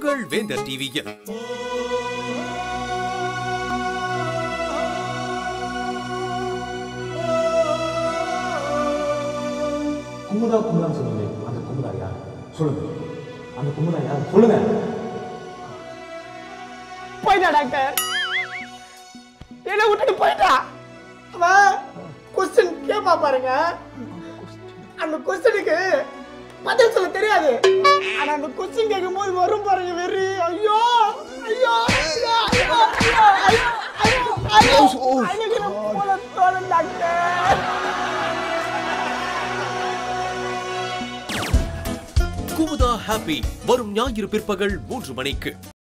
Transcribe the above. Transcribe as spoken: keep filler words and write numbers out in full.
உங்கள் வேந்தர் டிவியில். குமுதா குமுதான்னு சொன்னீங்க, அந்த குமுதா யார் சொல்லுங்க. அந்த குமுதா யார் சொல்லுங்க. போயிட்டா டாக்டர், என்ன விட்டுட்டு போயிட்டா. அவன் கொஸ்டின் கேப்பா பாருங்க, அந்த கொஸ்டினுக்கு பதில் சொல்ல தெரியாது. ஆனா அந்த கொஸ்டின் கேட்கும் போது வரும் பாருங்க வெறி. ஐயோ ஐயோ ஐயோ ஐயோ ஐயோ ஐயோ ஐயோ போல தோணும் டாக்டர். குமுதா ஹாப்பி வரும் ஞாயிறு பிற்பகல் மூன்று மணிக்கு.